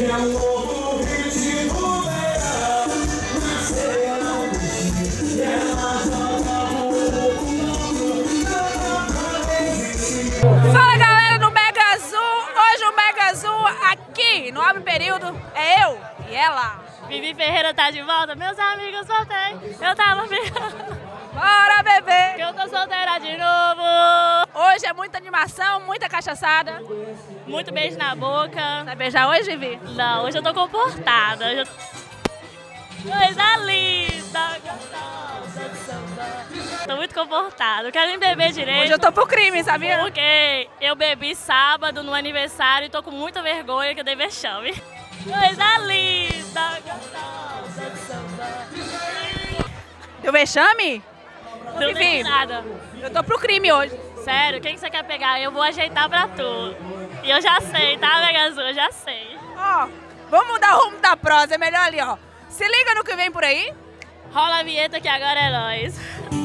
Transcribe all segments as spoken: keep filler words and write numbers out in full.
Fala galera do Mega Azul, hoje o Mega Azul aqui no Abre Período é eu e ela. Vivi Ferreira tá de volta, meus amigos voltei, eu tava ficando. Bora beber, Que eu tô solteira de novo. Hoje é muita animação, muita cachaçada. Muito beijo na boca. Vai beijar hoje, Vivi? Não, hoje eu tô comportada. Hoje eu... Coisa linda, gostosa de samba. Tô muito comportada, quero nem beber direito. Hoje eu tô pro crime, sabia? Porque eu bebi sábado no aniversário e tô com muita vergonha que eu dei vexame. Coisa linda, gostosa de samba. Deu vexame? Não Vivi, tem nada. eu tô pro crime hoje. Sério, quem que você quer pegar? Eu vou ajeitar pra tu. E eu já sei, tá, Mega Azul? Eu já sei. Ó, vamos mudar o rumo da prosa, é melhor ali, ó. Se liga no que vem por aí. Rola a vinheta que agora é nóis.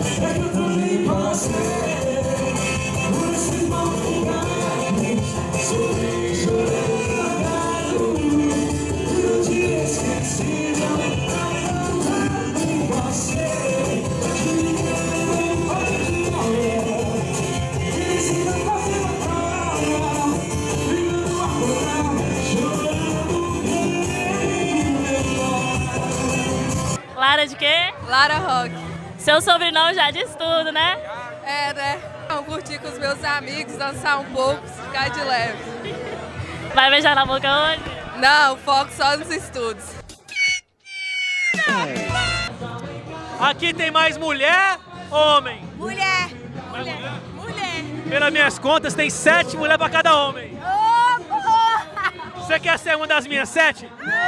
Lara de quê? Lara Rock. Seu sobrenome já diz tudo, né? É, né? Eu curti com os meus amigos, dançar um pouco, ficar de leve. Vai beijar na boca hoje? Não, foco só nos estudos. Aqui tem mais mulher, homem. Mulher, mulher, mulher. Pelas minhas contas, tem sete mulheres para cada homem. Ô, porra! Você quer ser uma das minhas sete?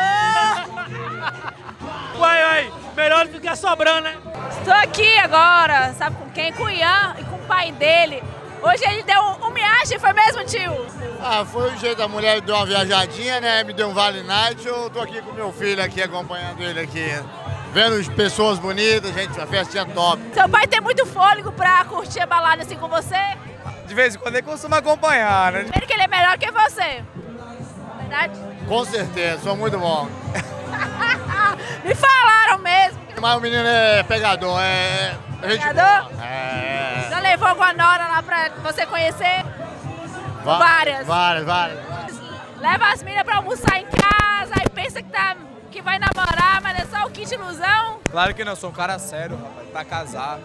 Uai, uai, melhor ficar sobrando, né? Estou aqui agora, sabe com quem? Com o Ian e com o pai dele. Hoje ele deu um, um miagem, foi mesmo, tio? Ah, foi o jeito da mulher, deu uma viajadinha, né? Me deu um Vale Night. Eu tô aqui com meu filho aqui, acompanhando ele aqui. Vendo as pessoas bonitas, gente, a festinha top. Seu pai tem muito fôlego pra curtir a balada assim com você? De vez em quando ele costuma acompanhar, né? Primeiro que ele é melhor que você. Verdade? Com certeza, sou muito bom. Me falaram mesmo. Mas o menino é pegador, é... é gente Pegador? boa. É... Já levou alguma nora lá pra você conhecer? Va- Várias. Várias, várias. Leva as meninas pra almoçar em casa, aí pensa que, tá, que vai namorar, mas é só o kit ilusão. Claro que não, sou um cara sério, rapaz, pra casar.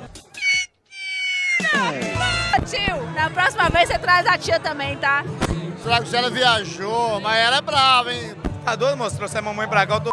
Tio, na próxima vez você traz a tia também, tá? Será que ela viajou, mas ela é brava, hein? Tá doido, moço? Trouxe a mamãe pra cá, eu tô...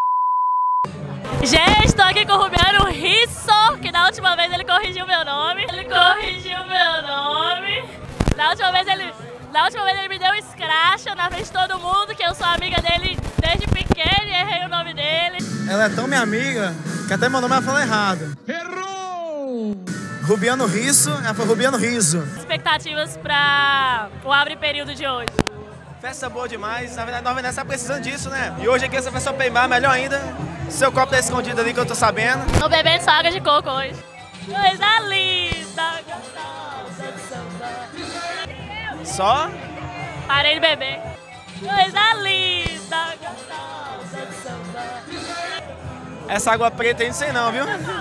Gente, tô aqui com o Rubiano Risso, que na última vez ele corrigiu meu nome. Ele corrigiu meu nome. Na última vez ele, na última vez ele me deu um escracho na frente de todo mundo, que eu sou amiga dele desde pequena e errei o nome dele. Ela é tão minha amiga que até meu nome ela falou errado. Errou! Rubiano Risso, ela foi Rubiano Riso. Expectativas pra o Abre Período de hoje. Festa boa demais, na verdade nós Nova Venécia tá precisando disso, né? E hoje aqui essa festa open bar, melhor ainda. Seu copo tá escondido ali que eu tô sabendo. Tô bebendo só água de coco hoje. Coisa linda, gostosa de samba. Só? Parei de beber. Coisa linda, gostosa de samba. Essa água preta aí não sei não, viu?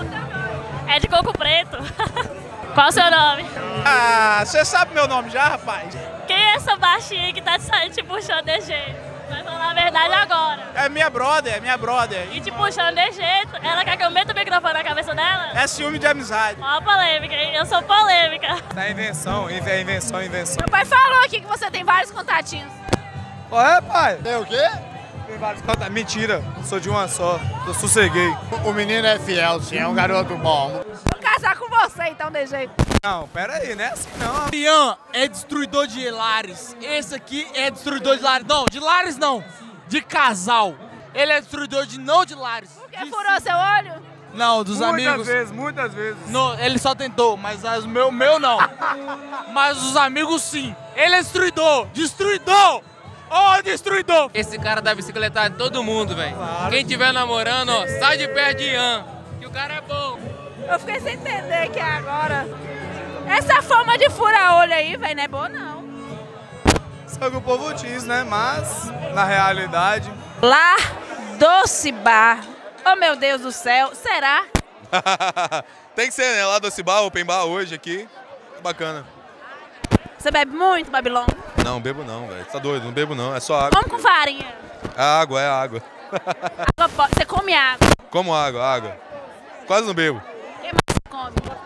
É de coco preto. Qual o seu nome? Ah, você sabe meu nome já, rapaz? Quem é essa baixinha aí que tá te te puxando de jeito? Vai falar a verdade agora. É minha brother, é minha brother. E te puxando de jeito. Ela quer que eu meta o microfone na cabeça dela? É ciúme de amizade. Ó a polêmica, hein? Eu sou polêmica. É invenção, é invenção, invenção. Meu pai falou aqui que você tem vários contatinhos. Ué, pai? Tem o quê? Tem vários contatos. Mentira, sou de uma só. Eu sosseguei. O menino é fiel, sim, é um garoto bom. Vou casar com você, então, de jeito. Não, pera aí, não é assim não. Ian é destruidor de lares. Esse aqui é destruidor de lares. Não, de lares não. De casal. Ele é destruidor de não de lares. Por que furou seu olho? Não, dos Muitas amigos. Muitas vezes, muitas vezes. Não, ele só tentou, mas o meu, meu não. Mas os amigos sim. Ele é destruidor. Destruidor. Ó, destruidor. Esse cara dá bicicleta de todo mundo, velho. Claro. Quem tiver namorando, ó, sai de perto de Ian. Que o cara é bom. Eu fiquei sem entender que agora... Essa forma de furar olho aí, velho, não é boa não. Só que o povo diz, né? Mas, na realidade, Lá Doce Bar. Oh, meu Deus do céu, será? Tem que ser, né? Lá Doce Bar, Open Bar hoje aqui. É bacana. Você bebe muito, Babilônia? Não, bebo não, velho. Tá doido? Não bebo não, é só água. Como com farinha? É água, é água. Água, você come água? Como água, água. Quase não bebo. Quem mais come?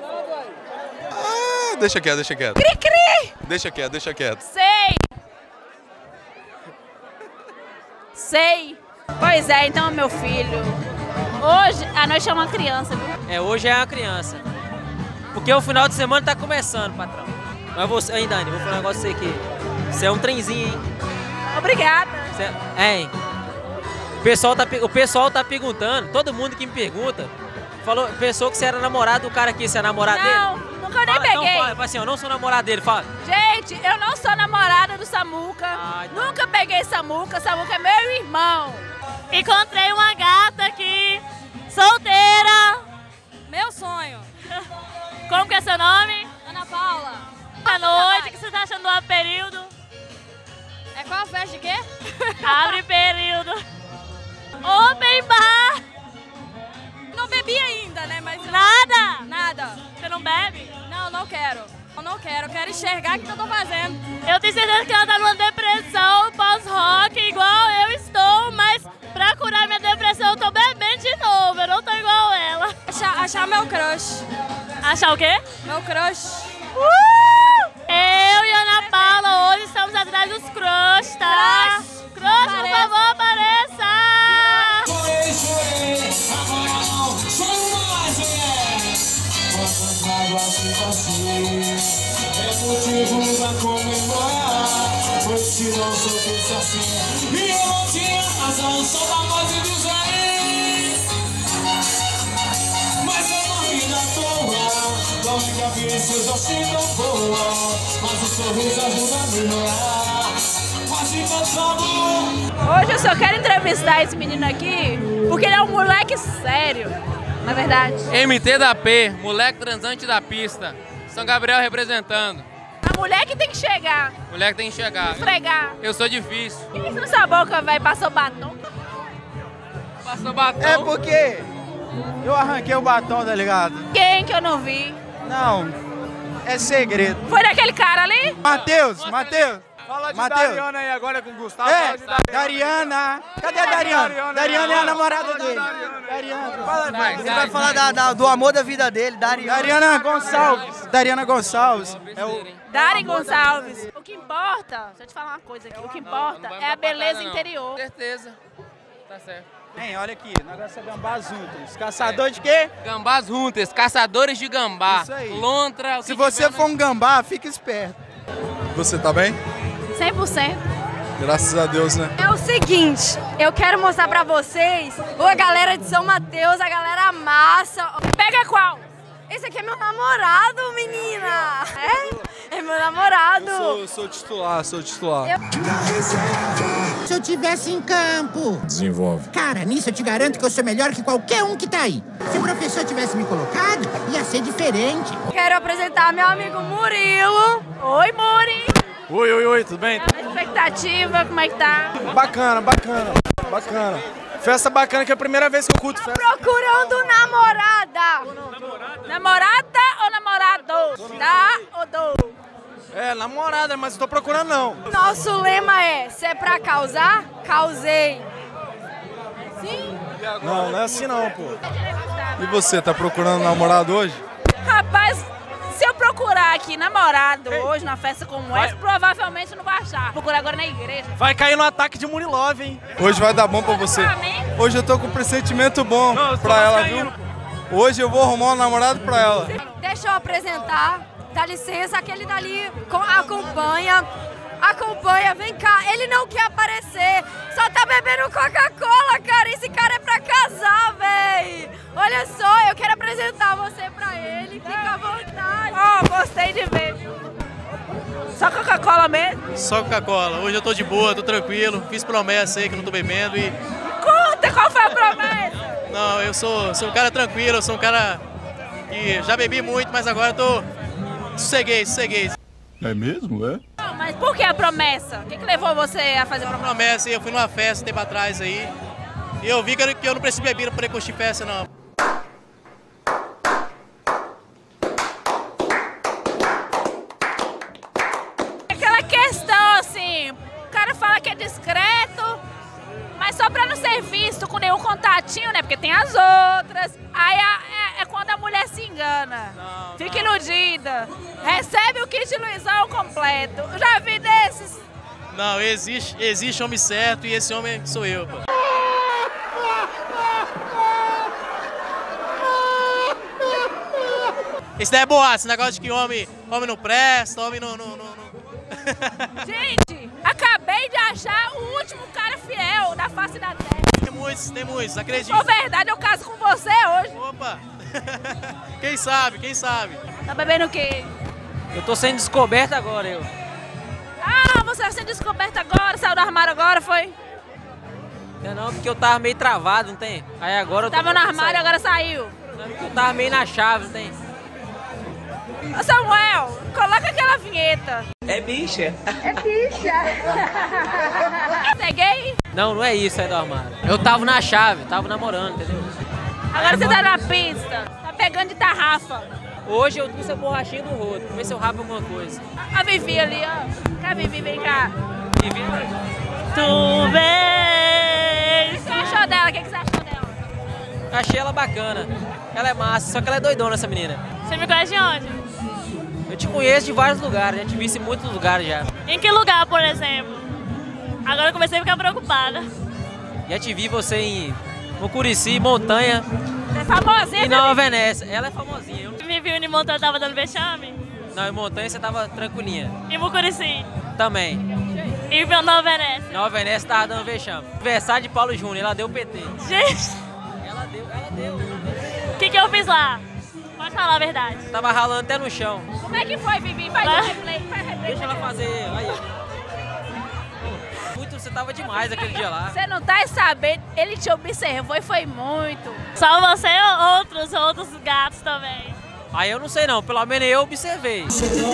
Ah, deixa quieto, deixa quieto. Cri, cri! Deixa quieto, deixa quieto. Sei! Sei! Pois é, então, meu filho, hoje a noite é uma criança, viu? É, hoje é uma criança. Porque o final de semana tá começando, patrão. Mas você, hein, Dani, vou falar um negócio pra você aqui. Você é um trenzinho, hein? Obrigada. Você é, hein? O pessoal, tá, o pessoal tá perguntando, todo mundo que me pergunta, falou, pensou que você era namorado do cara aqui, você é namorado dele? Não, nunca nem fala, peguei. Então fala, fala assim, eu não sou namorado dele, fala. Gente, eu não sou namorada do Samuca. Ah, então. Nunca peguei Samuca, Samuca é meu irmão. Encontrei uma gata aqui, solteira. Meu sonho. Como que é seu nome? Ana Paula. Boa noite, o que você tá achando do Abre Período? É qual a festa de quê? Abre Período. Open Bar. Não bebi ainda, né? Mas Nada? Nada. Você não bebe? Não, não quero. Eu não quero, eu quero enxergar o que eu tô fazendo. Eu tenho certeza que ela tá numa depressão pós-rock, igual eu estou, mas pra curar minha depressão eu tô bebendo de novo, eu não tô igual ela. Achar, achar meu crush. Achar o quê? Meu crush. Uh! Eu e Ana Paula hoje estamos atrás dos crush, tá? Crush, crush por favor, apareça! É motivo pra comemorar, pois se não soubesse assim, e eu não tinha razão, só da voz e dos aí. Mas eu não vim à toa, não me cabeças assim não voa, mas o sorriso ajuda a melhorar. Quase cansado. Hoje eu só quero entrevistar esse menino aqui porque ele é um moleque sério, na verdade. M T da P, moleque transante da pista. São Gabriel representando. A mulher que tem que chegar. Mulher que tem que chegar. Esfregar. Eu sou difícil. O que isso na sua boca, velho? Passou batom? Passou batom? É porque eu arranquei o batom, tá ligado? Quem que eu não vi? Não, é segredo. Foi daquele cara ali? Matheus, Matheus. Fala de Mateus. Dariana aí agora com o Gustavo. É, Fala de Dariana. Dariana. Cadê a Dariana? Dariana, Dariana é a Dariana. namorada dele. Dariana. Fala, Vai, Ele vai, vai falar vai. da- da- do amor da vida dele, Dariana. Dariana Gonçalves. Dariana Gonçalves. É o... Dari Gonçalves. O que importa, deixa eu te falar uma coisa aqui, o que importa Não, não vai é a me botar beleza nada, não. interior. Certeza. Tá certo. Hein, olha aqui, o negócio é gambá juntos. Caçador de quê? Gambás Hunters, caçadores de gambá. Isso aí. Lontra. o Se que você tiver for um gambá, fica esperto. Você tá bem? cem por cento. Graças a Deus, né? É o seguinte, eu quero mostrar pra vocês, ô, a galera de São Mateus, a galera massa. Pega qual? Esse aqui é meu namorado, menina. É? É meu namorado. Eu sou, eu sou titular, sou titular. Se eu tivesse em campo. Desenvolve. Cara, nisso eu te garanto que eu sou melhor que qualquer um que tá aí. Se o professor tivesse me colocado, ia ser diferente. Quero apresentar meu amigo Murilo. Oi, Muri. Oi, oi, oi, tudo bem? A expectativa, como é que tá? Bacana, bacana, bacana. Festa bacana, que é a primeira vez que eu curto festa. Procurando namorada. Namorada ou namorado? Tá ou do? É, namorada, mas não tô procurando não. Nosso lema é, se é pra causar, causei. Sim? Não, não é assim não, pô. E você, tá procurando namorado hoje? Rapaz, se eu procurar aqui namorado hoje, na festa como essa, provavelmente eu não vou achar. Procurar agora na igreja. Vai cair no ataque de Murilove, hein? Hoje vai dar bom pra você. Hoje eu tô com um pressentimento bom Não, eu tô pra ela, vascaíno, viu? Hoje eu vou arrumar um namorado pra ela. Deixa eu apresentar, dá licença, aquele dali co- acompanha, acompanha, vem cá, ele não quer aparecer, só tá bebendo Coca-Cola, cara, esse cara é pra casar, véi. Olha só, eu quero apresentar você pra ele, fica à vontade. Ó, gostei de ver, viu? Só Coca-Cola mesmo? Só Coca-Cola. Hoje eu tô de boa, tô tranquilo. Fiz promessa aí que não tô bebendo e... Conta, qual foi a promessa? Não, eu sou, sou um cara tranquilo, eu sou um cara que já bebi muito, mas agora eu tô... Sosseguei, sosseguei. É mesmo, é? Não, Mas por que a promessa? O que, que levou você a fazer a promessa? Promessa, eu fui numa festa tempo atrás aí. E eu vi que eu, que eu não preciso beber para poder curtir festa, não. Aquela questão assim, o cara fala que é discreto, mas só pra não ser visto com nenhum contatinho, né? Porque tem as outras. Aí é, é quando a mulher se engana, não, fica não. iludida, recebe o kit Luizão completo. Eu já vi desses. Não, existe, existe homem certo e esse homem sou eu, pô. Esse daí é boato, esse negócio de que homem, homem não presta, homem não... não, não, não. Gente, acabei de achar o último cara fiel da face da terra. Tem muitos, tem muitos, acredito. Se for verdade, eu caso com você hoje. Opa! Quem sabe, quem sabe? Tá bebendo o quê? Eu tô sendo descoberto agora, eu. Ah, você tá sendo descoberto agora, saiu do armário agora, foi? Não, não, porque eu tava meio travado, não tem? Aí agora eu tô... Tava no armário e agora saiu. Não, porque eu tava meio na chave, não tem? Ô Samuel, coloca aquela vinheta. É bicha. É bicha. Você é gay? Não, não é isso aí do armário. Eu tava na chave, tava namorando, entendeu? Agora você tá na pista, tá pegando de tarrafa. Hoje eu trouxe a borrachinha do rodo, pra ver se eu rapo alguma coisa. A Vivi ali, ó. Cá, Vivi, vem cá. Vivi, tu vês. O que você achou dela? O que você achou dela? Achei ela bacana. Ela é massa, só que ela é doidona, essa menina. Você me conhece de onde? Eu te conheço de vários lugares, já te vi em muitos lugares já. Em que lugar, por exemplo? Agora eu comecei a ficar preocupada. Já te vi você em Mucurici, Montanha. Você é famosinha? E Nova Venécia. Ela é famosinha. Eu... Me viu em Montanha, tava dando vexame? Não, em Montanha você tava tranquilinha. Em Mucurici? Também. E em Nova Venécia? Nova Venécia tava dando vexame. Aniversário de Paulo Júnior, ela deu P T. Gente! Ela deu, ela deu. O que que eu fiz lá? Pode falar a verdade. Tava ralando até no chão. Como é que foi, Vivi? Faz o replay, faz replay. Deixa ela fazer. Aí. Muito, você tava demais aquele dia lá. Você não tá sabendo, ele te observou e foi muito. Só você ou outros, outros gatos também? Aí eu não sei não, pelo menos eu observei.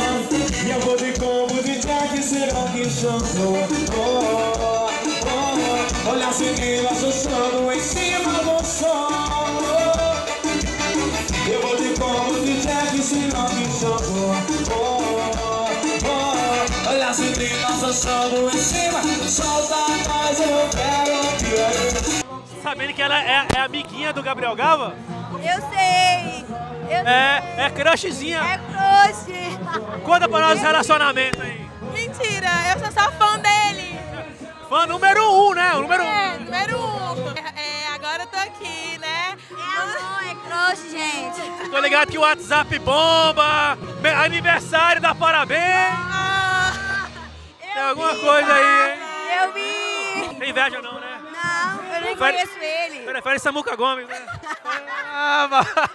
Olha as meninas dançando em cima do sol. Eu vou de combo de Jack, se não me chamou. Olha as meninas dançando em cima, solta mais, eu quero. Sabendo que ela é, é amiguinha do Gabriel Gava? Eu sei. Eu é, sei. É crushzinha. É crush. Conta pra nós o relacionamento aí. Mentira, eu sou só fã dele. Fã número um, né? O número é, um. número um. É, agora eu tô aqui, né? É amor, é crush, gente. Tô ligado que o WhatsApp bomba. Aniversário, dá parabéns. Ah, Tem alguma vi, coisa aí, hein? Eu vi. Tem inveja não, né? Não, eu nem Prefere, conheço ele. Prefere Samuca Gomes, né? ah,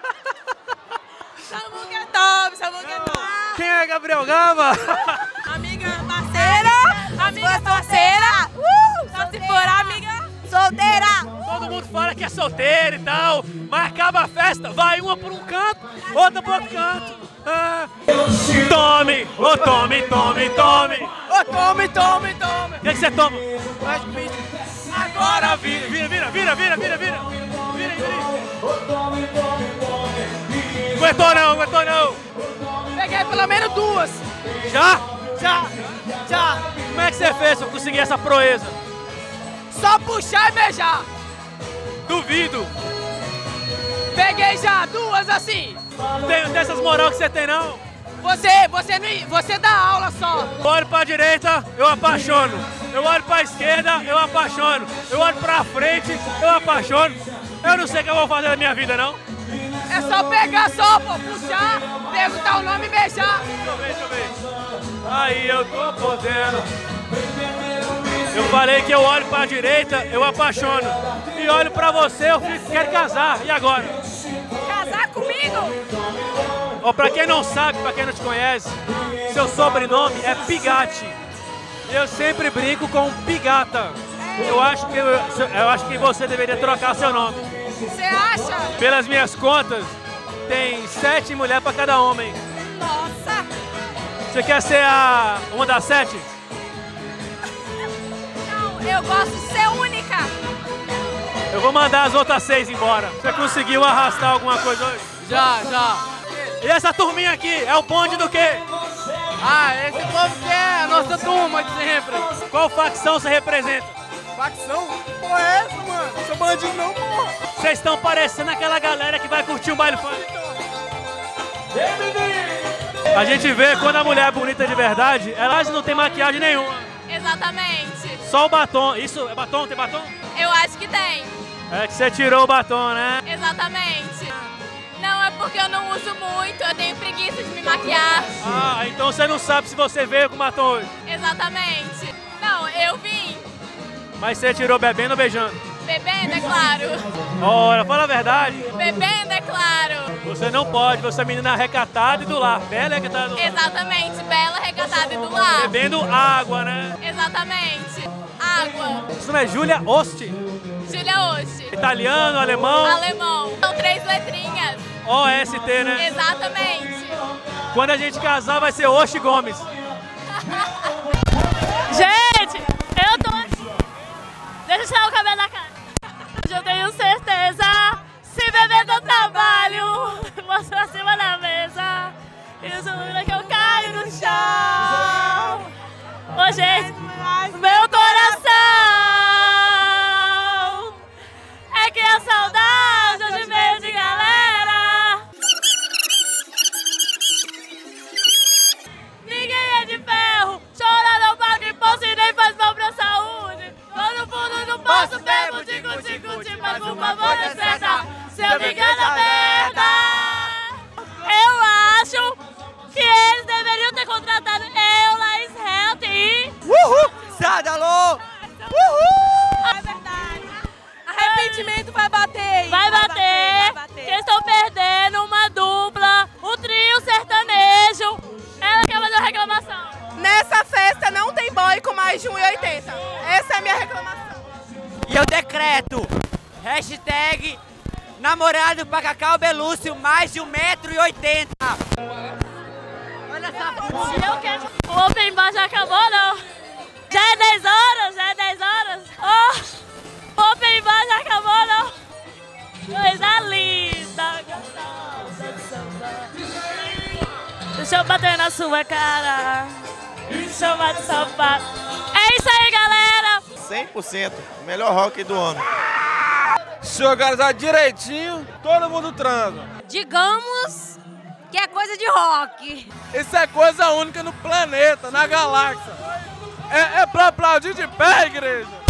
Samuca é top, Samuca é top. Quem é Gabriel Gava? Amiga parceira, amiga parceira. Uh, só se for amiga solteira. Todo mundo fala que é solteiro e tal, mas acaba a festa, vai uma por um canto, outra por outro canto. Ah. Tome, ô oh, tome, tome, tome. Ô oh, tome, tome, tome. O que, que você toma? Agora vira, vira, vira, vira, vira, vira, vira. Vira, vira. Aguentou não, aguentou não. Peguei pelo menos duas. Já? Já, já. Como é que você fez pra conseguir essa proeza? Só puxar e beijar. Duvido. Peguei já duas assim. Não tem dessas moral que você tem não? Você, você, não, você dá aula só. Eu olho pra direita, eu apaixono. Eu olho pra esquerda, eu apaixono. Eu olho pra frente, eu apaixono. Eu não sei o que eu vou fazer na minha vida, não. É só pegar só, pô, puxar, perguntar o nome e beijar. Deixa eu ver, deixa eu ver. Aí eu tô podendo. Eu falei que eu olho pra direita, eu apaixono. E olho pra você, eu fico, quero casar. E agora? Casar comigo? Ó, pra quem não sabe, pra quem não te conhece, seu sobrenome é Pigatti. Eu sempre brinco com Pigata. Eu acho que, eu, eu acho que você deveria trocar seu nome. Você acha? Pelas minhas contas, tem sete mulheres pra cada homem. Nossa! Você quer ser a uma das sete? Não, eu gosto de ser única. Eu vou mandar as outras seis embora. Você conseguiu arrastar alguma coisa hoje? Já, já. E essa turminha aqui, é o bonde do quê? Ah, esse povo que é a nossa turma de sempre. Qual facção você representa? Facção? Porra, é essa, mano? Não sou bandido não, porra. Vocês estão parecendo aquela galera que vai curtir um baile funk. A gente vê quando a mulher é bonita de verdade, ela não tem maquiagem nenhuma. Exatamente. Só o batom. Isso é batom? Tem batom? Eu acho que tem. É que você tirou o batom, né? Exatamente. Não, é porque eu não uso muito, eu tenho preguiça de me maquiar. Ah, então você não sabe se você veio com batom hoje. Exatamente. Não, eu vim. Mas você tirou bebendo ou beijando? Bebendo, é claro. Ora, fala a verdade. Bebendo, é claro. Você não pode, você é menina recatada e do lar. Bela recatada do lar. Exatamente, bela, recatada e do lar. Bebendo água, né? Exatamente. Água. Seu nome é Júlia Osti. Júlia Osti. Italiano, alemão? Alemão. São três letrinhas. O S T, né? Exatamente. Quando a gente casar vai ser Osti Gomes. Gente, eu tô... Deixa eu tirar o cabelo da cara. Hoje eu tenho certeza, se beber do trabalho, mostro acima da mesa, e juro que eu caio no chão. Ô gente, meu coração é que a saudade hoje veio de galera. Ninguém é de ferro, chora não paga imposto e nem faz mal pra saúde. Tô no fundo do poço, bebo, digo, digo, digo, mas por favor, desperta. Se eu me engano, a merda. Eu acho que eles deveriam ter contratado eu, Laís Health e... Uhul! Sadalô! Uhul! É verdade. Arrependimento vai bater. Vai bater. Que estão perdendo uma dupla, um trio sertanejo. Ela quer fazer uma reclamação. Nessa festa não tem boy com mais de um e oitenta. Essa é a minha reclamação. E eu decreto, hashtag namorado pra Cacau Belúcio, mais de um metro e oitenta. Olha essa Se eu quero... O open bar já acabou, não? Já é dez horas, já é dez horas. Oh, o open bar já acabou, não? Coisa linda, gostosa de samba. Deixa eu bater na sua cara. Chama de sapato. É isso aí, galera. cem por cento. Melhor rock do ano. Se organizar direitinho, todo mundo transa. Digamos que é coisa de rock. Isso é coisa única no planeta, na galáxia. É, é pra aplaudir de pé, igreja.